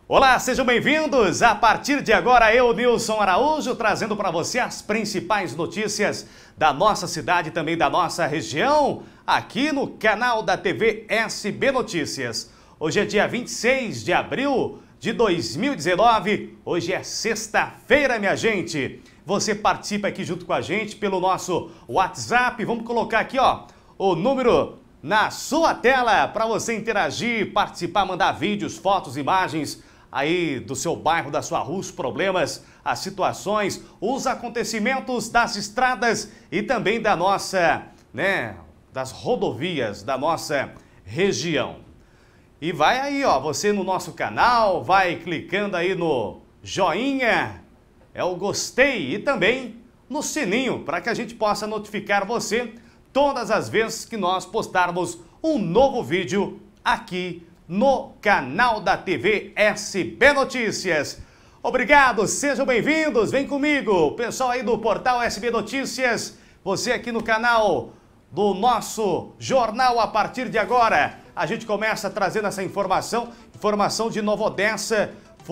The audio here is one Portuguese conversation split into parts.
Olá, sejam bem-vindos! A partir de agora, eu, Nilson Araújo, trazendo para você as principais notícias da nossa cidade e também da nossa região, aqui no canal da TV SB Notícias. Hoje é dia 26 de abril de 2019, hoje é sexta-feira, minha gente. Você participa aqui junto com a gente pelo nosso WhatsApp, vamos colocar aqui, ó, o número na sua tela para você interagir, participar, mandar vídeos, fotos, imagens aí do seu bairro, da sua rua, os problemas, as situações, os acontecimentos das estradas e também da nossa, das rodovias da nossa região. E vai aí, ó, você no nosso canal, vai clicando aí no joinha, o gostei e também no sininho para que a gente possa notificar você todas as vezes que nós postarmos um novo vídeo aqui no canal da TV SB Notícias. Obrigado, sejam bem-vindos, vem comigo, pessoal aí do portal SB Notícias, você aqui no canal do nosso jornal. A partir de agora, a gente começa trazendo essa informação de Nova Odessa.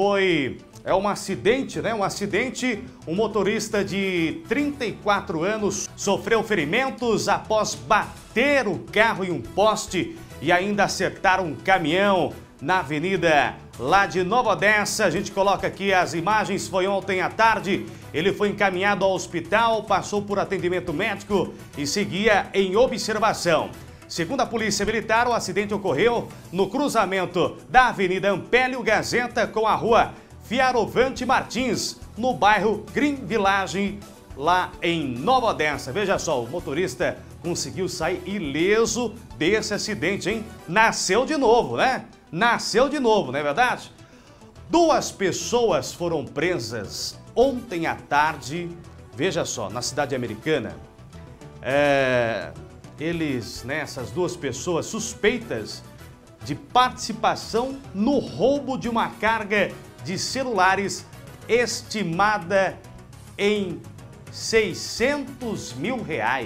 É um acidente, um motorista de 34 anos sofreu ferimentos após bater o carro em um poste e ainda acertar um caminhão na avenida lá de Nova Odessa. A gente coloca aqui as imagens, foi ontem à tarde, ele foi encaminhado ao hospital, passou por atendimento médico e seguia em observação. Segundo a Polícia Militar, o acidente ocorreu no cruzamento da Avenida Ampélio Gazeta com a Rua Fioravante Martins, no bairro Green Village, lá em Nova Odessa. Veja só, o motorista conseguiu sair ileso desse acidente, hein? Nasceu de novo, né? Nasceu de novo, não é verdade? 2 pessoas foram presas ontem à tarde, veja só, na cidade americana. Essas 2 pessoas suspeitas de participação no roubo de uma carga de celulares estimada em R$600 mil.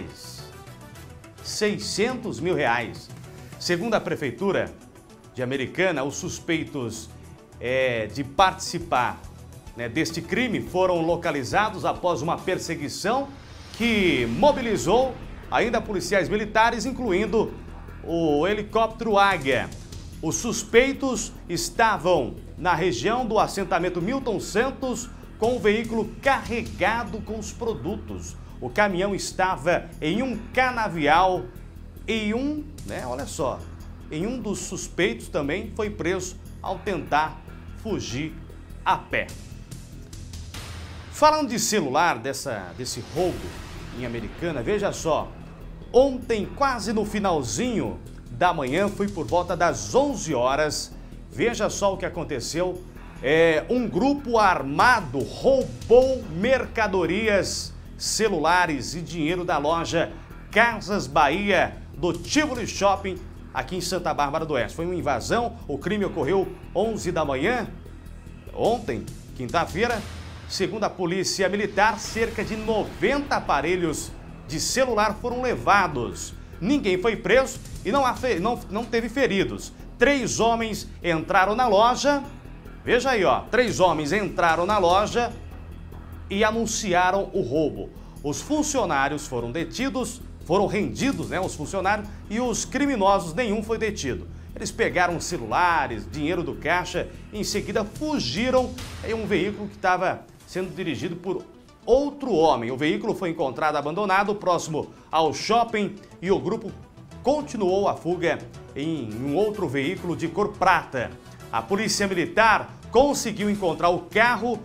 600 mil reais. Segundo a Prefeitura de Americana, os suspeitos de participar deste crime foram localizados após uma perseguição que mobilizou ainda policiais militares, incluindo o helicóptero Águia. Os suspeitos estavam na região do assentamento Milton Santos com o veículo carregado com os produtos. O caminhão estava em um canavial e em um dos suspeitos também foi preso ao tentar fugir a pé. Falando de celular, desse roubo em Americana, veja só, ontem quase no finalzinho da manhã, foi por volta das 11 horas, veja só o que aconteceu, um grupo armado roubou mercadorias, celulares e dinheiro da loja Casas Bahia do Tivoli Shopping aqui em Santa Bárbara do Oeste. Foi uma invasão, o crime ocorreu 11 da manhã, ontem, quinta-feira. Segundo a Polícia Militar, cerca de 90 aparelhos de celular foram levados. Ninguém foi preso e não teve feridos. 3 homens entraram na loja, veja aí, ó, 3 homens entraram na loja e anunciaram o roubo. Os funcionários foram detidos, foram rendidos, os funcionários, e os criminosos, nenhum foi detido. Eles pegaram celulares, dinheiro do caixa e em seguida fugiram em um veículo que estava sendo dirigido por outro homem. O veículo foi encontrado abandonado próximo ao shopping e o grupo continuou a fuga em um outro veículo de cor prata. A Polícia Militar conseguiu encontrar o carro,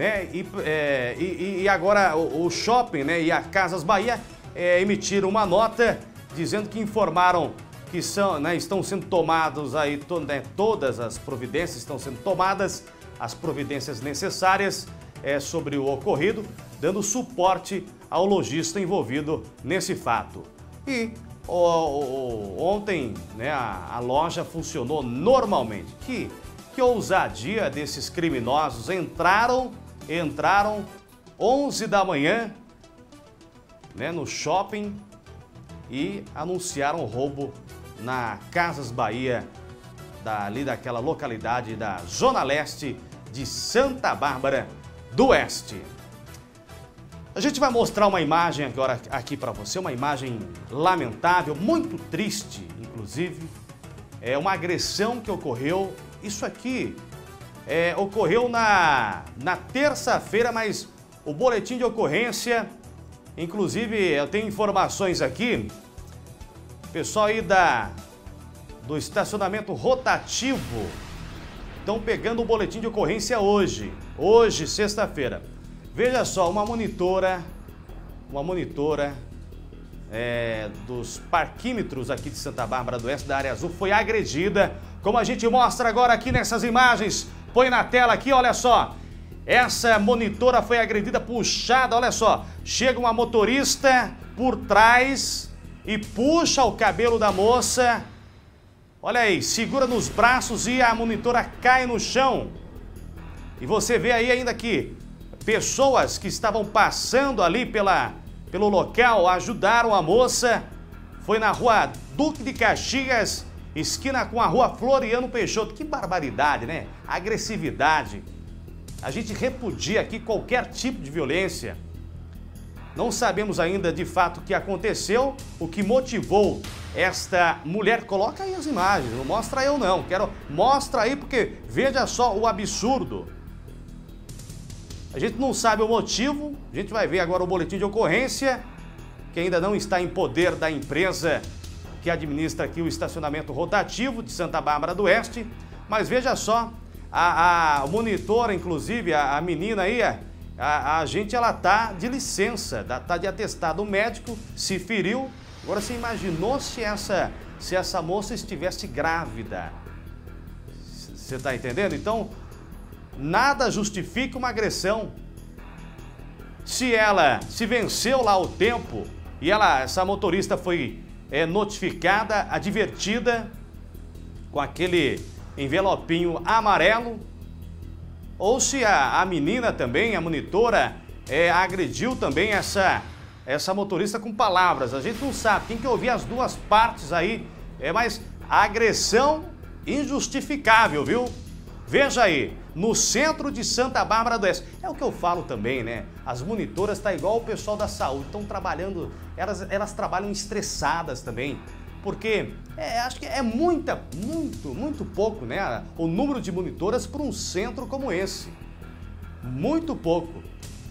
e agora o shopping, e a Casas Bahia emitiram uma nota dizendo que informaram que estão sendo tomados aí todas as providências, estão sendo tomadas as providências necessárias sobre o ocorrido, dando suporte ao lojista envolvido nesse fato. E ontem a loja funcionou normalmente. Que ousadia desses criminosos, entraram 11 da manhã no shopping e anunciaram o roubo na Casas Bahia ali daquela localidade da Zona Leste de Santa Bárbara do Oeste. A gente vai mostrar uma imagem agora aqui para você, uma imagem lamentável, muito triste, inclusive. É uma agressão que ocorreu, isso aqui ocorreu na terça-feira, mas o boletim de ocorrência, inclusive eu tenho informações aqui, pessoal aí do estacionamento rotativo estão pegando o boletim de ocorrência hoje, sexta-feira. Veja só, uma monitora dos parquímetros aqui de Santa Bárbara do Oeste, da área azul, foi agredida, como a gente mostra agora aqui nessas imagens. Põe na tela aqui, olha só. Essa monitora foi agredida, puxada, olha só. Chega uma motorista por trás e puxa o cabelo da moça. Olha aí, segura nos braços e a monitora cai no chão. E você vê aí ainda que pessoas que estavam passando ali pelo local ajudaram a moça. Foi na rua Duque de Caxias, esquina com a rua Floriano Peixoto. Que barbaridade, né? Agressividade. A gente repudia aqui qualquer tipo de violência. Não sabemos ainda de fato o que aconteceu, o que motivou esta mulher. Coloca aí as imagens, não mostra eu não. Mostra aí porque veja só o absurdo. A gente não sabe o motivo, a gente vai ver agora o boletim de ocorrência, que ainda não está em poder da empresa que administra aqui o estacionamento rotativo de Santa Bárbara do Oeste. Mas veja só, a monitora, inclusive, a menina aí, a gente, ela tá de licença, tá de atestado médico, se feriu. Agora você imaginou se essa moça estivesse grávida? Você tá entendendo? Então, nada justifica uma agressão. Se venceu lá o tempo e essa motorista foi notificada, advertida com aquele envelopinho amarelo, ou se a menina também, a monitora, agrediu também essa motorista com palavras. A gente não sabe, tem que ouvir as duas partes aí, mas a agressão injustificável, viu? Veja aí, no centro de Santa Bárbara do Oeste. É o que eu falo também, né? As monitoras tá igual o pessoal da saúde, estão trabalhando, elas trabalham estressadas também. Porque acho que é muito pouco, né? O número de monitoras para um centro como esse. Muito pouco.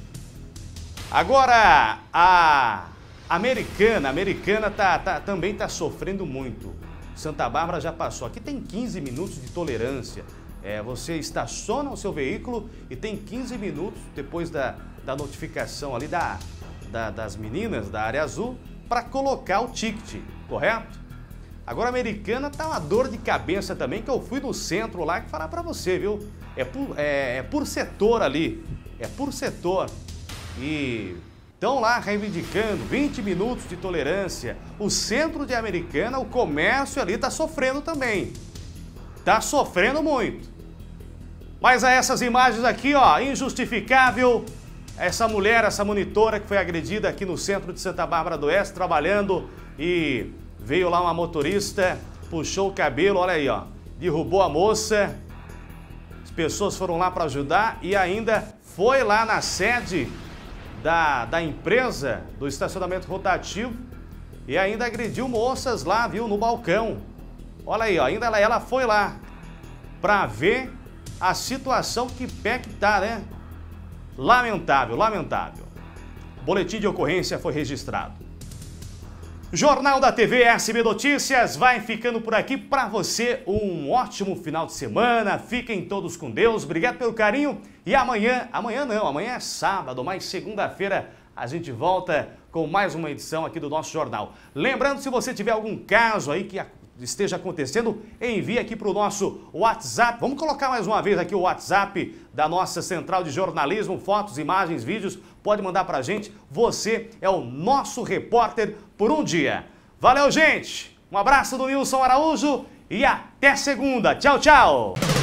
Agora, a americana também está sofrendo muito. Santa Bárbara já passou. Aqui tem 15 minutos de tolerância. Você estaciona o seu veículo e tem 15 minutos depois da notificação ali das meninas da área azul para colocar o ticket, correto? Agora a americana tá uma dor de cabeça também, que eu fui no centro lá que falar para você, viu? É por setor ali, é por setor. E estão lá reivindicando 20 minutos de tolerância. O centro de Americana, o comércio ali tá sofrendo também. Tá sofrendo muito. Mas a essas imagens aqui, ó, injustificável. Essa mulher, essa monitora que foi agredida aqui no centro de Santa Bárbara do Oeste, trabalhando, e veio lá uma motorista, puxou o cabelo, olha aí, ó, derrubou a moça. As pessoas foram lá para ajudar e ainda foi lá na sede da empresa do estacionamento rotativo e ainda agrediu moças lá, viu, no balcão. Olha aí, ó, ainda ela foi lá para ver a situação, que pé que tá, né? Lamentável, lamentável. Boletim de ocorrência foi registrado. Jornal da TV SB Notícias vai ficando por aqui. Para você, um ótimo final de semana. Fiquem todos com Deus. Obrigado pelo carinho. E amanhã é sábado, mas segunda-feira a gente volta com mais uma edição aqui do nosso jornal. Lembrando, se você tiver algum caso aí que esteja acontecendo, envie aqui para o nosso WhatsApp. Vamos colocar mais uma vez aqui o WhatsApp da nossa central de jornalismo, fotos, imagens, vídeos. Pode mandar para a gente. Você é o nosso repórter por um dia. Valeu, gente! Um abraço do Nilson Araújo e até segunda. Tchau, tchau!